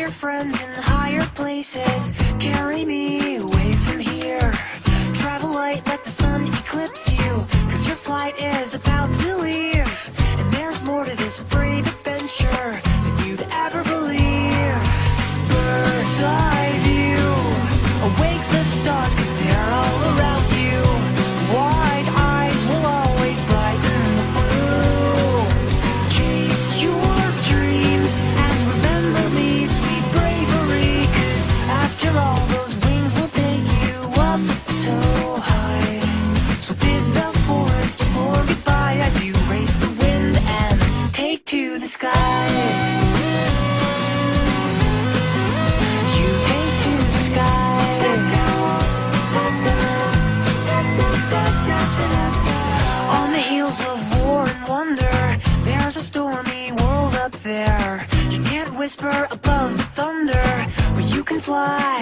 your friends in higher places. Carry me away from here. Travel light, let the sun eclipse you, 'cause your flight is about to leave. And there's more to this brave adventure than you'd ever believe. Bird's eye view, awake the stars, 'cause they're all around you. Wide eyes will always brighten the blue. Chase your dreams and remember me, sweet bravery, 'cause after all, those wings will take you up so high. So bid the forest floor goodbye as you race the wind and take to the sky. You take to the sky. On the heels of war and wonder, there's a stormy world up there. You can't whisper above the thunder, but you can fly